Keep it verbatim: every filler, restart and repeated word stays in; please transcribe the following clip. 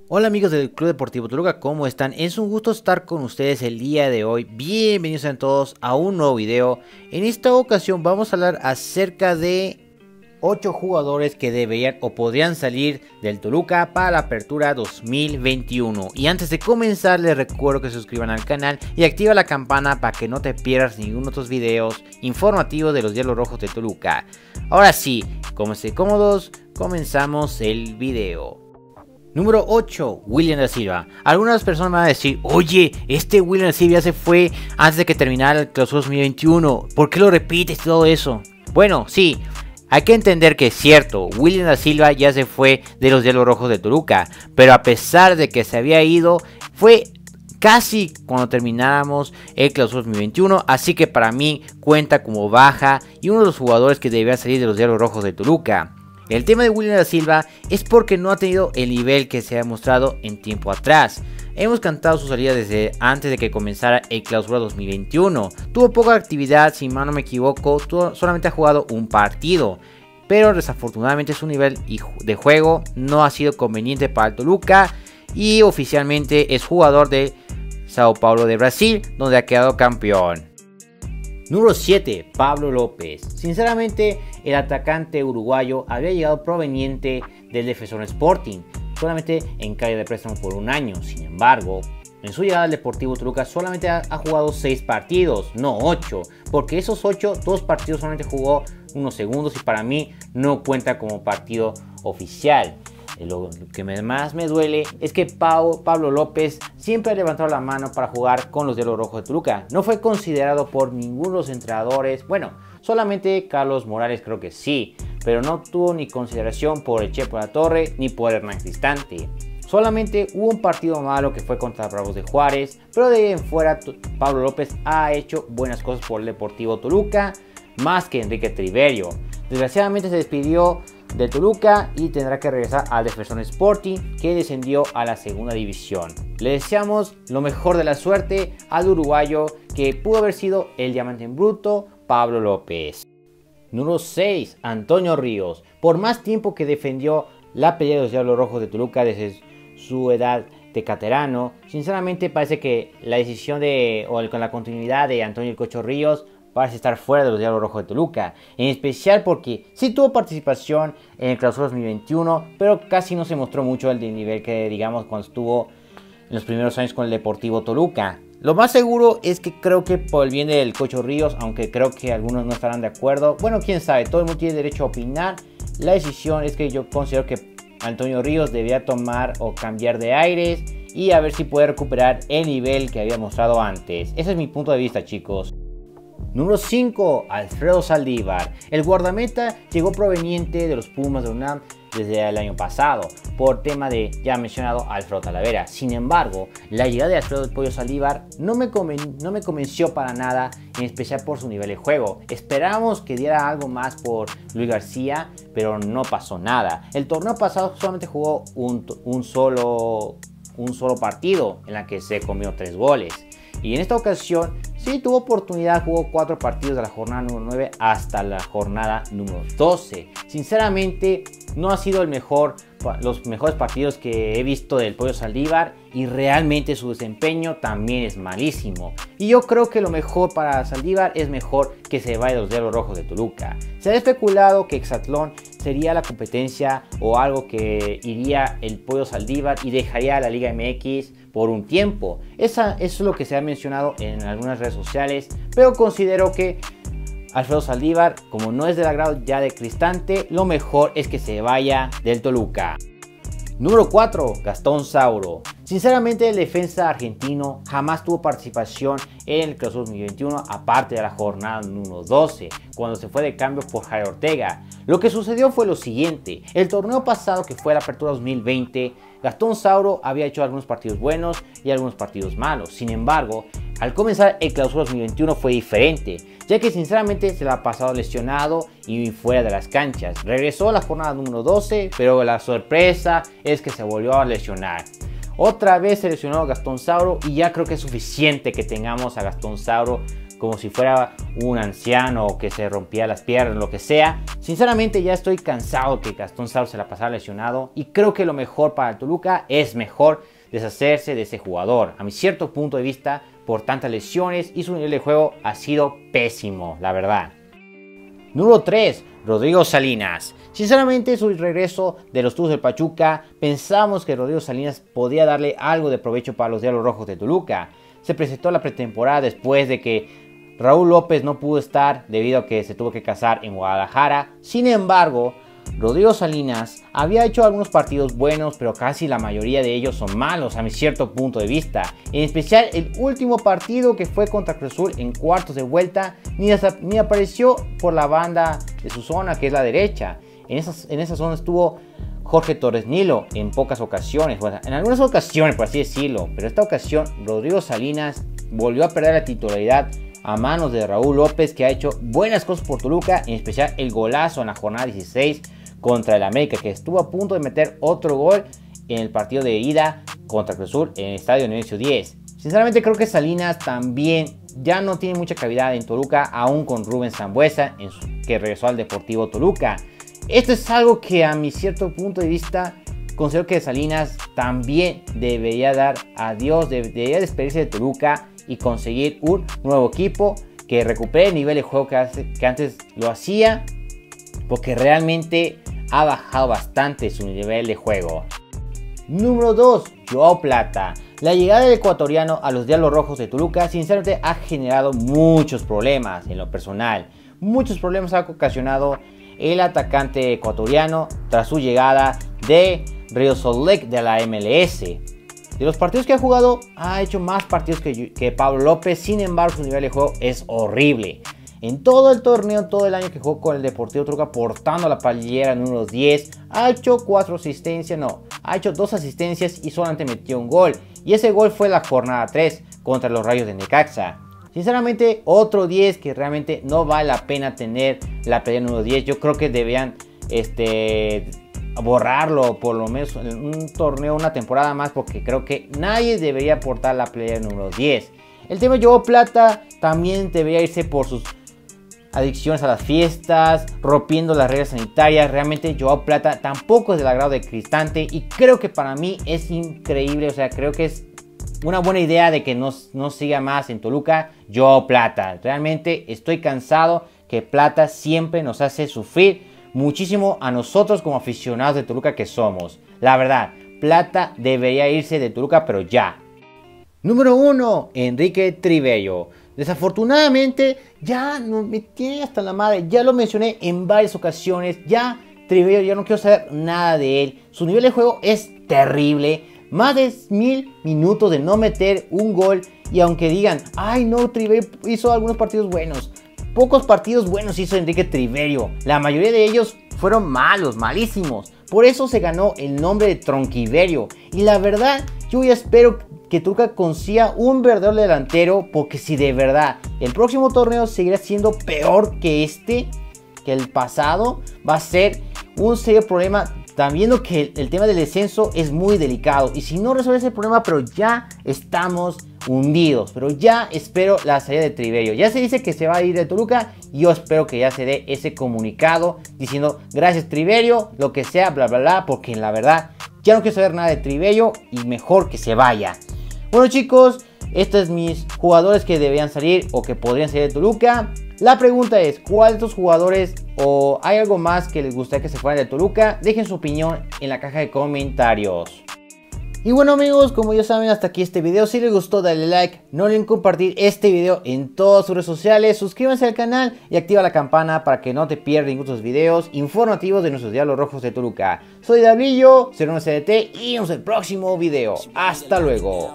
Hola amigos del Club Deportivo Toluca, ¿cómo están? Es un gusto estar con ustedes el día de hoy. Bienvenidos a todos a un nuevo video. En esta ocasión vamos a hablar acerca de ocho jugadores que deberían o podrían salir del Toluca para la apertura dos mil veintiuno. Y antes de comenzar les recuerdo que se suscriban al canal y activa la campana para que no te pierdas ninguno de otros videos informativos de los Diablos Rojos de Toluca. Ahora sí, como estén cómodos, comenzamos el video. Número ocho, William da Silva. Algunas personas me van a decir, oye, este William da Silva ya se fue antes de que terminara el clausura dos mil veintiuno. ¿Por qué lo repites todo eso? Bueno, sí, hay que entender que es cierto, William da Silva ya se fue de los Diablos Rojos de Toluca. Pero a pesar de que se había ido, fue casi cuando termináramos el clausura dos mil veintiuno. Así que para mí cuenta como baja y uno de los jugadores que debía salir de los Diablos Rojos de Toluca. El tema de William da Silva es porque no ha tenido el nivel que se ha mostrado en tiempo atrás. Hemos cantado su salida desde antes de que comenzara el clausura dos mil veintiuno. Tuvo poca actividad, si mal no me equivoco, tuvo, solamente ha jugado un partido. Pero desafortunadamente su nivel de juego no ha sido conveniente para el Toluca. Y oficialmente es jugador de Sao Paulo de Brasil, donde ha quedado campeón. Número siete, Pablo López. Sinceramente, el atacante uruguayo había llegado proveniente del Defensor Sporting, solamente en calidad de préstamo por un año. Sin embargo, en su llegada al Deportivo Toluca solamente ha, ha jugado seis partidos, no ocho, porque esos ocho, dos partidos solamente jugó unos segundos y para mí no cuenta como partido oficial. Lo que más me duele es que Pau, Pablo López siempre ha levantado la mano para jugar con los Diablos Rojos de Toluca. No fue considerado por ninguno de los entrenadores. Bueno, solamente Carlos Morales creo que sí, pero no tuvo ni consideración por el Chepo La Torre ni por Hernán Cristante. Solamente hubo un partido malo que fue contra Bravos de Juárez, pero de ahí en fuera Pablo López ha hecho buenas cosas por el Deportivo Toluca, más que Enrique Triverio. Desgraciadamente se despidió de Toluca y tendrá que regresar al Defensor Sporting, que descendió a la segunda división. Le deseamos lo mejor de la suerte al uruguayo que pudo haber sido el diamante en bruto, Pablo López. Número seis, Antonio Ríos. Por más tiempo que defendió la pelea de los Diablos Rojos de Toluca desde su edad de caterano, sinceramente parece que la decisión de o con la continuidad de Antonio el Cocho Ríos parece estar fuera de los Diablos Rojos de Toluca, en especial porque sí tuvo participación en el clausura dos mil veintiuno, pero casi no se mostró mucho el nivel que digamos cuando estuvo en los primeros años con el Deportivo Toluca. Lo más seguro es que creo que por el bien del Cocho Ríos, aunque creo que algunos no estarán de acuerdo, bueno, quién sabe, todo el mundo tiene derecho a opinar. La decisión es que yo considero que Antonio Ríos debía tomar o cambiar de aires y a ver si puede recuperar el nivel que había mostrado antes. Ese es mi punto de vista, chicos. Número cinco, Alfredo Saldívar. El guardameta llegó proveniente de los Pumas de UNAM desde el año pasado, por tema de ya mencionado Alfredo Talavera. Sin embargo, la llegada de Alfredo del Pollo Saldívar no me, no me convenció para nada, en especial por su nivel de juego. Esperábamos que diera algo más por Luis García, pero no pasó nada. El torneo pasado solamente jugó un, un, solo, un solo partido en la que se comió tres goles. Y en esta ocasión sí tuvo oportunidad, jugó cuatro partidos de la jornada número nueve hasta la jornada número doce. Sinceramente no ha sido el mejor, los mejores partidos que he visto del Pollo Saldívar y realmente su desempeño también es malísimo. Y yo creo que lo mejor para Saldívar es mejor que se vaya de los Diablos Rojos de Toluca. Se ha especulado que Exatlón sería la competencia o algo que iría el Pollo Saldívar y dejaría a la Liga M X por un tiempo. Esa, eso es lo que se ha mencionado en algunas redes sociales, pero considero que Alfredo Saldívar, como no es del agrado ya de Cristante, lo mejor es que se vaya del Toluca. Número cuatro, Gastón Sauro. Sinceramente el defensa argentino jamás tuvo participación en el clausura dos mil veintiuno, aparte de la jornada número doce, cuando se fue de cambio por Jair Ortega. Lo que sucedió fue lo siguiente: el torneo pasado, que fue la apertura dos mil veinte, Gastón Sauro había hecho algunos partidos buenos y algunos partidos malos. Sin embargo, al comenzar el clausura dos mil veintiuno fue diferente, ya que sinceramente se la ha pasado lesionado y fuera de las canchas. Regresó a la jornada número doce, pero la sorpresa es que se volvió a lesionar. Otra vez se lesionó a Gastón Sauro y ya creo que es suficiente que tengamos a Gastón Sauro como si fuera un anciano que se rompía las piernas, lo que sea. Sinceramente ya estoy cansado que Gastón Sauer se la pasara lesionado y creo que lo mejor para el Toluca es mejor deshacerse de ese jugador. A mi cierto punto de vista, por tantas lesiones y su nivel de juego ha sido pésimo, la verdad. Número tres. Rodrigo Salinas. Sinceramente, su regreso de los Tuzos del Pachuca, pensamos que Rodrigo Salinas podía darle algo de provecho para los Diablos Rojos de Toluca. Se presentó la pretemporada después de que Raúl López no pudo estar debido a que se tuvo que casar en Guadalajara. Sin embargo, Rodrigo Salinas había hecho algunos partidos buenos, pero casi la mayoría de ellos son malos a mi cierto punto de vista. En especial el último partido que fue contra Cruz Azul en cuartos de vuelta, ni, ni apareció por la banda de su zona, que es la derecha. En, esas, en esa zona estuvo Jorge Torres Nilo en pocas ocasiones, bueno, en algunas ocasiones por así decirlo, pero esta ocasión Rodrigo Salinas volvió a perder la titularidad a manos de Raúl López, que ha hecho buenas cosas por Toluca, en especial el golazo en la jornada dieciséis contra el América, que estuvo a punto de meter otro gol en el partido de ida contra Cruz Azul en el estadio Nemesio diez. Sinceramente creo que Salinas también ya no tiene mucha cavidad en Toluca, aún con Rubén Sambueza, en su, que regresó al Deportivo Toluca. Esto es algo que a mi cierto punto de vista considero que Salinas también debería dar adiós, debería despedirse de Toluca y conseguir un nuevo equipo que recupere el nivel de juego que, hace, que antes lo hacía, porque realmente ha bajado bastante su nivel de juego. Número dos. Joao Plata. La llegada del ecuatoriano a los Diablos Rojos de Toluca sinceramente ha generado muchos problemas en lo personal. Muchos problemas ha ocasionado el atacante ecuatoriano tras su llegada de Real Salt Lake de la M L S. De los partidos que ha jugado, ha hecho más partidos que, que Pablo López. Sin embargo, su nivel de juego es horrible. En todo el torneo, todo el año que jugó con el Deportivo Toluca portando la playera número diez, ha hecho cuatro asistencias, no, ha hecho dos asistencias y solamente metió un gol. Y ese gol fue la jornada tres contra los Rayos de Necaxa. Sinceramente, otro diez que realmente no vale la pena tener la playera número diez. Yo creo que debían este, borrarlo por lo menos en un torneo, una temporada más, porque creo que nadie debería portar la playera número diez. El tema de Joao Plata también debería irse por sus adicciones a las fiestas, rompiendo las reglas sanitarias. Realmente Joao Plata tampoco es del agrado de Cristante y creo que para mí es increíble, o sea, creo que es una buena idea de que no, no siga más en Toluca Joao Plata. Realmente estoy cansado que Plata siempre nos hace sufrir muchísimo a nosotros como aficionados de Toluca que somos. La verdad, Plata debería irse de Toluca, pero ya. Número uno. Enrique Trivello. Desafortunadamente ya no, me tiene hasta la madre. Ya lo mencioné en varias ocasiones. Ya Trivello, ya no quiero saber nada de él. Su nivel de juego es terrible. Más de mil minutos de no meter un gol. Y aunque digan, ay no, Trivello hizo algunos partidos buenos. Pocos partidos buenos hizo Enrique Trivello. La mayoría de ellos fueron malos, malísimos. Por eso se ganó el nombre de Tronquiverio. Y la verdad, yo ya espero que Toluca consiga un verdadero delantero, porque si de verdad el próximo torneo seguirá siendo peor que este, que el pasado, va a ser un serio problema. Están viendo que el, el tema del descenso es muy delicado y si no resuelve ese problema, pero ya estamos hundidos. Pero ya espero la salida de Trivello. Ya se dice que se va a ir de Toluca y yo espero que ya se dé ese comunicado diciendo gracias Trivello, lo que sea, bla bla bla, porque la verdad ya no quiero saber nada de Trivello y mejor que se vaya. Bueno chicos, estos son mis jugadores que deberían salir o que podrían salir de Toluca. La pregunta es, ¿cuál de estos jugadores o hay algo más que les gustaría que se fueran de Toluca? Dejen su opinión en la caja de comentarios. Y bueno amigos, como ya saben, hasta aquí este video. Si les gustó, dale like, no olviden compartir este video en todas sus redes sociales, suscríbanse al canal y activa la campana para que no te pierdas ninguno de los videos informativos de nuestros Diablos Rojos de Toluca. Soy Dablillo, cero uno C D T y nos vemos en el próximo video. Hasta luego.